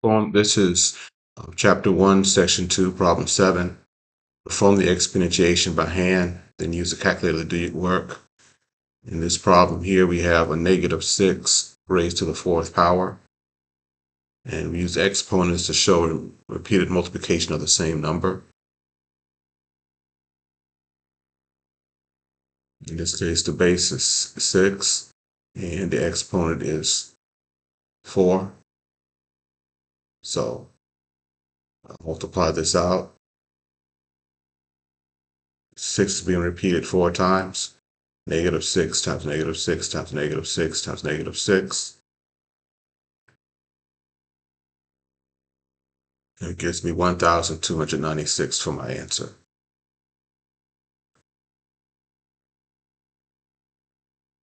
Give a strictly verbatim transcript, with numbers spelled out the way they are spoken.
Form, this is uh, chapter one, section two, problem seven. Perform the exponentiation by hand, then use a calculator to do your work. In this problem here, we have a negative six raised to the fourth power. And we use exponents to show repeated multiplication of the same number. In this case, the base is six, and the exponent is four. So I'll multiply this out. six is being repeated four times. Negative six times negative six times negative six times negative six. It gives me one thousand two hundred ninety-six for my answer.